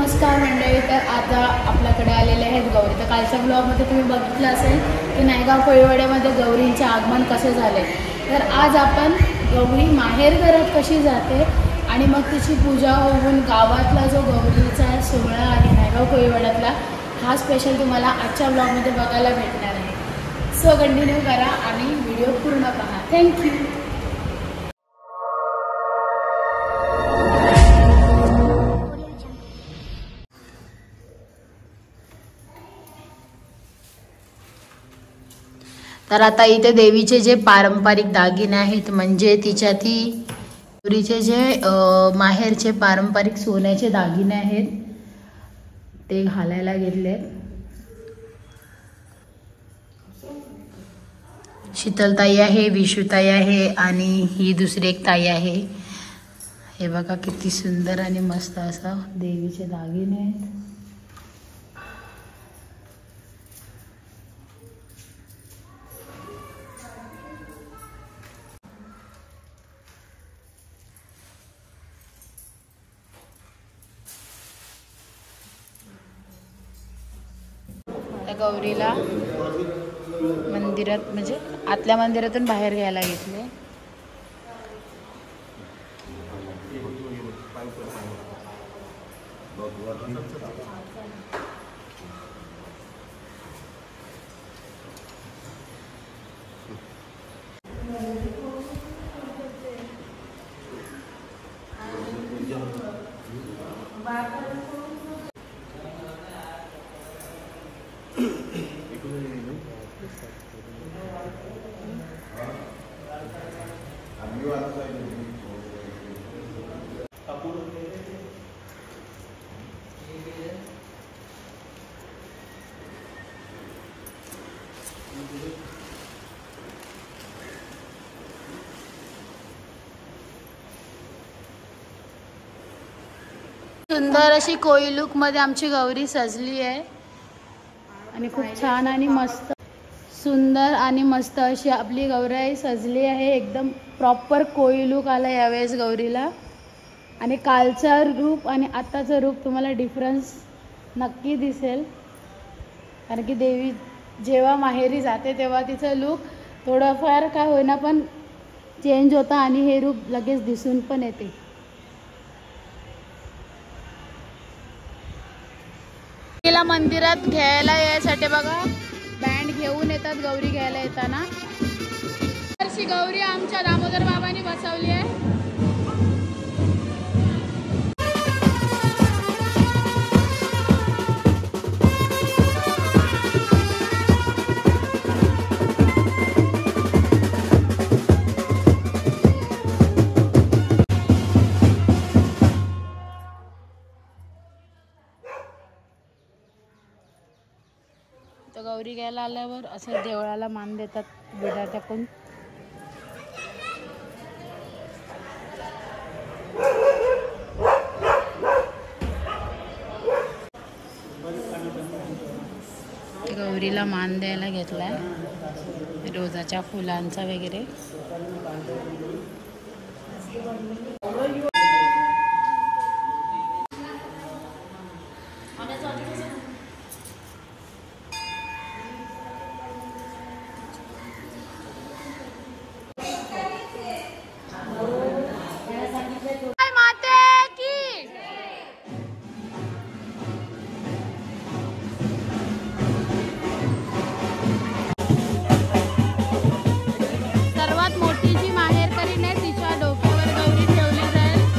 नमस्कार मंडळी. तर आता आपल्याकडे आलेले आहेत गौरी. तर कालच्या ब्लॉगमध्ये तुम्ही बघितलं असेल की नायगाव कोळीवाड्यामध्ये गौरींचे आगमन कसे झाले. तर आज आपण गौरी माहेर घरात कशी जाते आणि मग तिची पूजा होऊन गावातला जो गौरीचा सोहळा आहे नायगाव कोळीवाड्यातला, हा स्पेशल तुम्हाला आजच्या ब्लॉगमध्ये बघायला भेटणार आहे. सो कंटिन्यू करा आणि व्हिडिओ पूर्ण पहा. थँक्यू. तर आता इथे देवीचे जे पारंपरिक दागिने आहेत, म्हणजे तिच्या ती गौरीचे जे माहेरचे पारंपरिक सोन्याचे दागिने आहेत ते घालायला घेतले. शीतलताई आहे, विशुताई आहे आणि ही दुसरी एक ताई आहे. हे बघा किती सुंदर आणि मस्त असं देवीचे दागिने आहेत. गौरीला मंदिरात म्हणजे आतल्या मंदिरातून बाहेर घ्यायला घेतले. सुंदर अशी कोळी लुक मध्ये आमची गौरी सजली आहे आणि खूप छान आणि मस्त सुंदर आणि मस्त अशी आपली गौराई सजली आहे. एकदम प्रॉपर कोळी लुक आला यावेळेस गौरीला. आणि कालचं रूप आणि आताचं रूप तुम्हाला डिफरन्स नक्की दिसेल, कारण की देवी जेव्हा माहेरी जाते तेव्हा तिचं लुक थोडंफार काय होईना पण चेंज होतं आणि हे रूप लगेच दिसून पण येते. तिला मंदिरात घ्यायला यायसाठी बघा बँड घेऊन येतात गौरी घ्यायला येताना. अशी गौरी आमच्या दामोदर बाबांनी बसवली आहे. तर गौरी घ्यायला आल्यावर असं देवळाला मान देतात विडा टाकून. गौरीला मान द्यायला घेतलाय रोजाच्या फुलांचा वगैरे. सर्वात मोठी जी माहेरकरीण आहे तिच्या डोक्यावर गौरी ठेवली जाईल.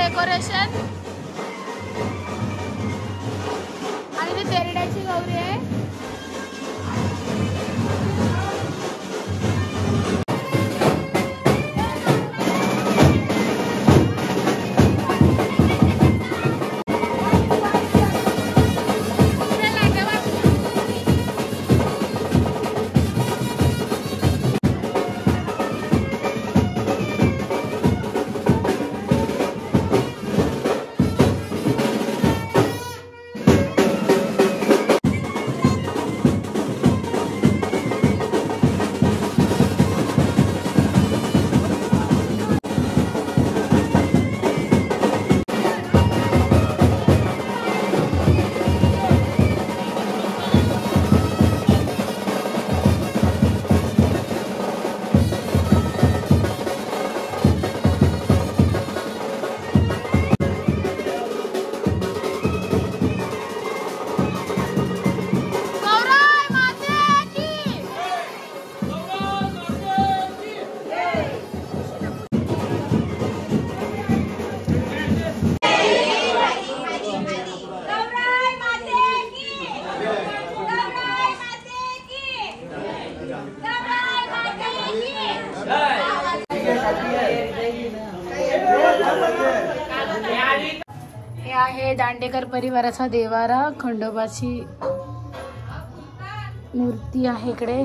डेकोरेशन आणि ती तेरड्याची गौरी आहे. हे आहे दांडेकर परिवाराचा देवारा. खंडोबाची मूर्ती आहे इकडे.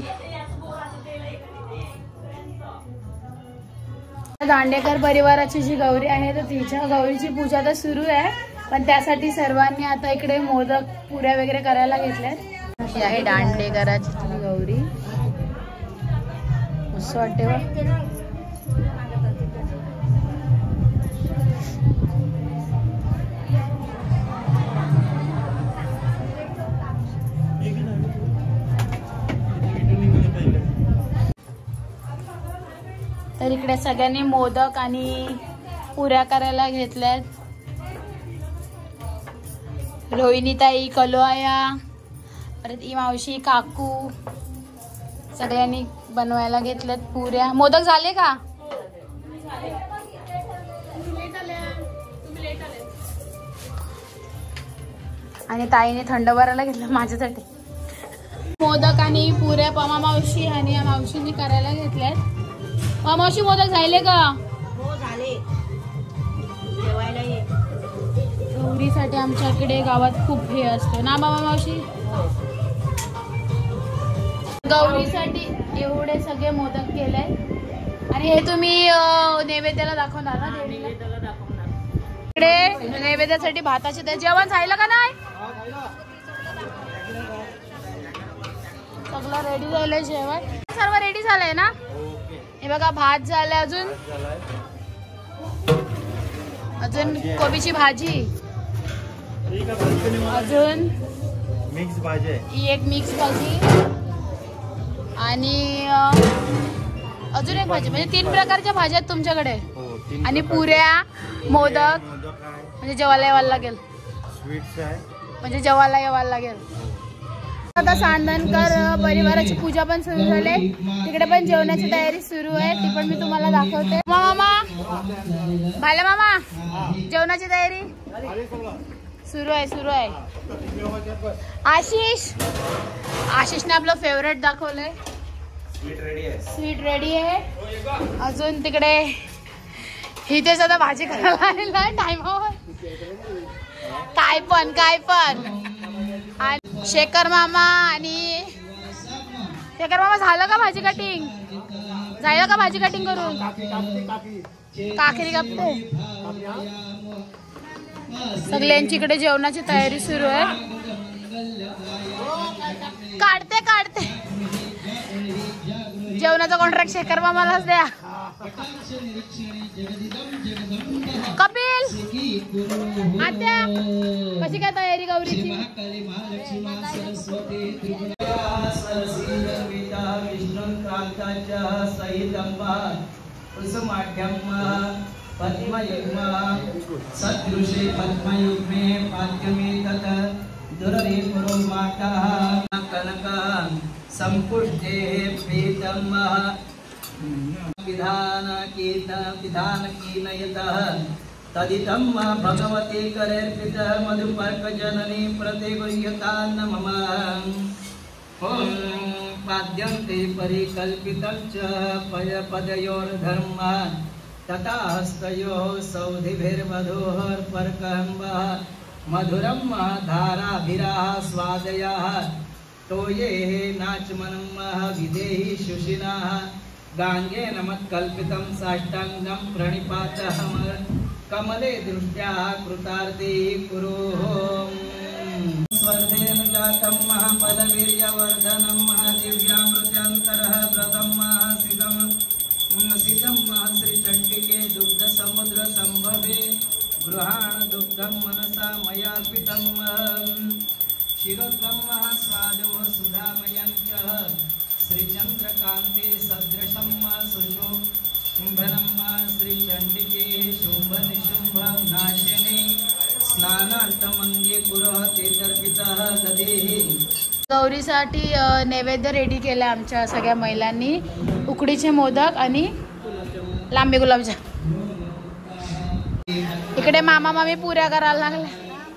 दांडेकर परिवाराची जी गौरी आहे तर तिच्या गौरीची पूजा तर सुरू आहे, पण त्यासाठी सर्वांनी आता इकडे मोदक पुऱ्या वगैरे करायला घेतल्यात. ही आहे दांडेकराची गौरी. मस्त वाटते बघ. तर इकडे सगळ्यांनी मोदक आणि पुऱ्या करायला घेतल्यात. रोहिणीताई, कलोया, परत ई मावशी, काकू सगळ्यांनी बनवायला घेतल्यात पुऱ्या. मोदक झाले का? आणि ताईने थंड भरायला घेतलं माझ्यासाठी. मोदक आणि पुऱ्या पमा मावशी आणि या मावशींनी करायला घेतल्यात. मावशी मोदक झाले का? हो झाले. जेवायला ये. गौरीसाठी आमच्याकडे गावात खूप हे असते ना मामा मावशी. गौरीसाठी एवढे सगळे मोदक केले. आणि हे तुम्ही नैवेद्याला दाखवणार ना? नैवेद्याला दाखवणार. इकडे नैवेद्यासाठी भाताचे ते जेवण झालं का नाही? सगळं रेडी झालंय जेवण. सर्व रेडी झालंय ना? हे बघा भात झालाय. अजून कोबीची भाजी, अजून मिक्स भाजी, ही एक मिक्स भाजी आणि अजून एक भाजी. म्हणजे 3 प्रकारच्या भाज्या आहेत तुमच्याकडे. आणि पुऱ्या, मोदक. म्हणजे जेवायला यावं लागेल. स्वीट्स आहे म्हणजे जेवायला यावं लागेल. आता सांदनकर परिवाराची पूजा पण सुरू झाली. तिकडे पण जेवणाची तयारी सुरू आहे, ती पण मी तुम्हाला दाखवते. मामा, भाला मामा, जेवणाची तयारी सुरू आहे. आशिषने आपलं फेवरेट दाखवलंय. स्वीट रेडी आहे. अजून तिकडे इथे सुद्धा भाजी करायला आलेला टाइमावर. काय पण आणि शेखर मामा झालं का भाजी कटिंग? झालं का भाजी कटिंग करून? काकरी कापते. सगळ्यांची इकडे जेवणाची तयारी सुरू आहे. काढते जेवणाचा कॉन्ट्रॅक्ट शेखर मामालाच द्या. कपिल, आत्या कशी काय तयारी गौरीची? सदृशे पद्मयुग्मे पाद्यमे तत दुररे पुरो माता कनक संपुष्टे प्रीतम विधान कीनयत तदिदं भगवती करेर्पितः मधुपर्कजननी प्रतिगृह्यतान्न मम। ॐ पाद्यन्ते परिकल्पितं च पदयोर्धर्मः तथा हस्तयोः सौधिभिर्वधूर्पर्कम्बः मधुरं धाराभिराः स्वादयाः तोये नाचमनं विदेहि शुशिनाः गाङ्गेन मत्कल्पितं साष्टाङ्गं प्रणिपातः कमले दृष्ट्या कृतार्थे कुरुः। स्वर्धेन जातं महापदवीर्यवर्धनं महादिव्यामृत्यांतरः व्रतं सितं श्रीचण्डिके दुग्धसमुद्रसम्भवे गृहाण दुग्धं मनसा मयार्पितं शिरोद्गं स्वादो सुधामयं च श्रीचन्द्रकान्ते सदृशं सुशोभनं श्रीचण्डिके शुम्भनिशुम्भं नाशिने स्नानान्तमङ्गे पुरोहते तर्पितः दधेहि। गौरीसाठी नैवेद्य रेडी केला आमच्या सगळ्या महिलांनी, उकडीचे मोदक आणि लांबी गुलाबजाम। इकडे मामा मामी पुऱ्या करायला लागले।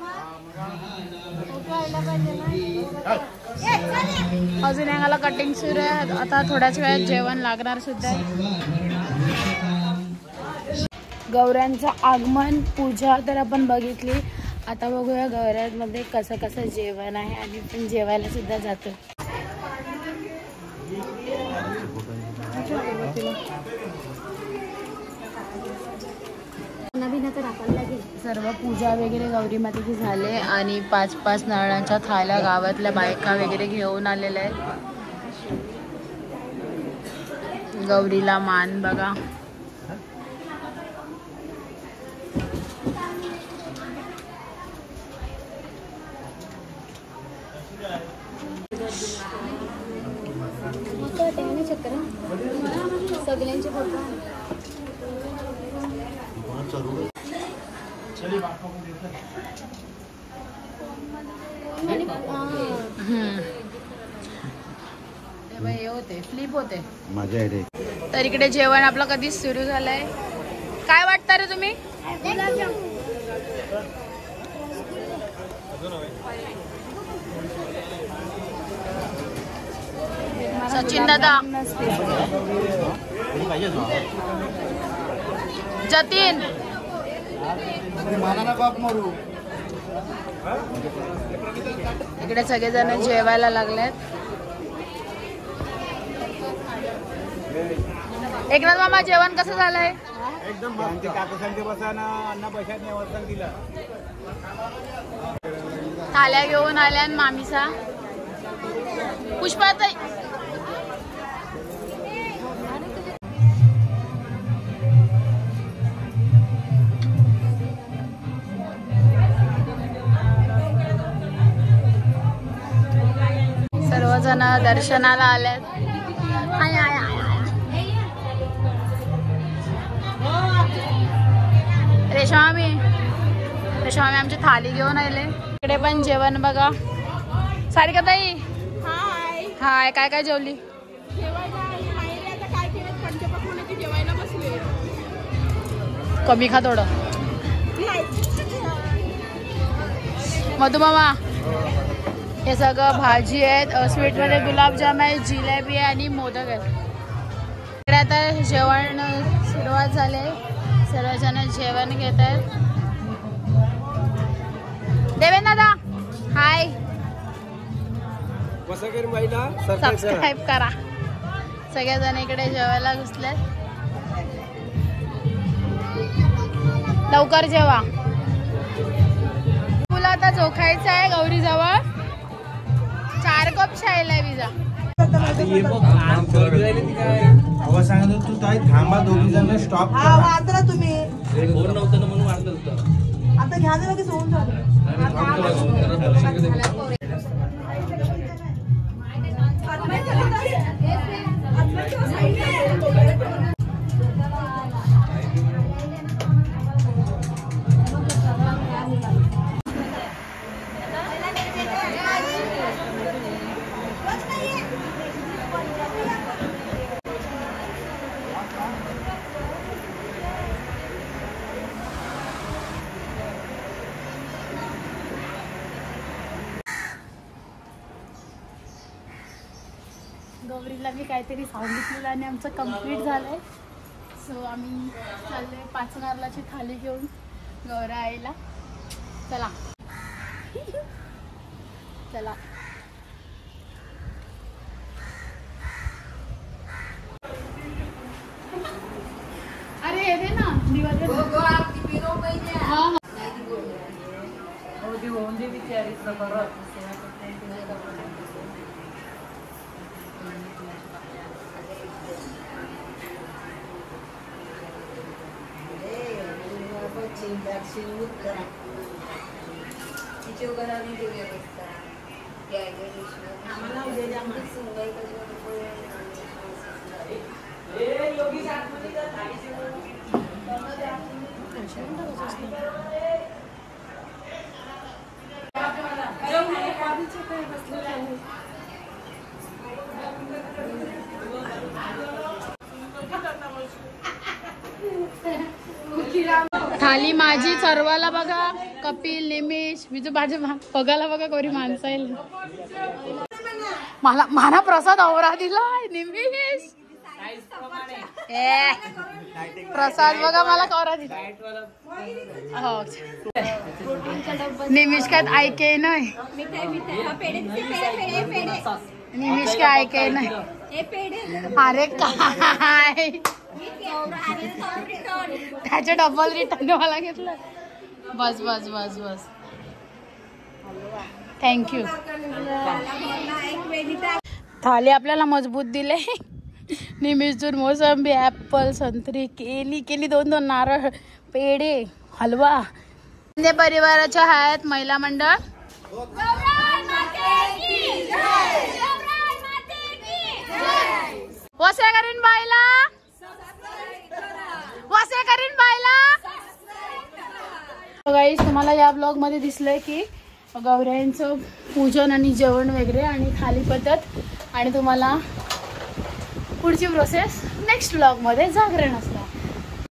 अजून यांना कटिंग सुरू आहे, आता थोड्याच वेळात जेवण लागणार सुद्धा आहे। गौऱ्यांचं आगमन पूजा तर आपण बघितली, आता बघूया गौऱ्यांमध्ये कसं कसं जेवण आहे आणि पण जेवायला सुद्धा जातो। सर्व पूजा वगैरे गौरी मातेची झाले आणि 5-5 नारळांच्या थाळ्या गावातल्या बायका वगैरे घेऊन आलेल्या आहेत। गौरीला मान बघा, सगळ्यांचे फोटो हे होते फ्लिप होते मजा येते। तर इकडे जेवण आपलं कधीच सुरू झालंय। काय वाटतं रे तुम्ही? सचिन दादा, जतीन, इकडे सगळेजण जेवायला लागलेत। एकनाथ मामा जेवण कसं झालंय? एकदम मस्त। काकूसांचे बसाना अण्णा पैशाने वरती दिला। थाल्या घेऊन आल्या मामीसा पुष्पाताई। सर्वजण दर्शनाला आल्यात। रेशमामी आमची थाली घेऊन आले। इकडे पण जेवण बघा। सारिका ताई हाय, काय काय जेवली? कमी खा थोडं। मधुमामा हे सगळं भाजी आहेत, स्वीटमध्ये गुलाबजाम आहे, जिलेबी आहे आणि मोदक आहे। इकडे आता जेवण सुरुवात झाले, सर्वजण जेवण घेत आहेत। देवेंद्र दादा हाय, सबस्क्राईब करा। सगळेजण इकडे जेवायला घुसले, लवकर जेवा। तुला आता झोखायचं आहे गौरी जवळ, 4 कप शायला विजा। सांगत तू ताई थांबा, दोघी जण स्टॉप वाचला तुम्ही फोन नव्हतं म्हणून वाढलं होतं। आता घ्या ना लगेच होऊन झालं। गौरीला मी काहीतरी सांगितलेलं आणि आमचं कम्प्लीट झालंय. सो आम्ही चाललोय 5 नारळाची थाली घेऊन गौरा आईला. चला चला. अरे ये दे ना दिवाळी. हा हा. थाली माझी सर्वाला बघा. कपिल, निमिष, विजू माझे बघायला बघा गौरी माणसं येईल. मला प्रसाद आवरा दिलाय निमिष. प्रसाद बघा मला कवरा दिला. हो निमिष काय ऐके नाही. निमिष काय ऐके नाही. अरे काय त्याचे डबल रिटर्न मला घेतलं. बस बस बस बस. थँक्यू. थाली आपल्याला मजबूत दिले. निमिषून मोसंबी, ऍपल, संत्री, केली 2-2 नारळ, पेढे, हलवा. परिवाराच्या आहेत महिला मंडळ. वसेकरीन बाईला, वसेकरीन बाईला. गाईस तुम्हाला या ब्लॉग मध्ये दिसलंय की गौऱ्यांचं पूजन आणि जेवण वगैरे आणि थाली पद्धत. आणि तुम्हाला पुढची प्रोसेस नेक्स्ट ब्लॉग मध्ये जागरण असते.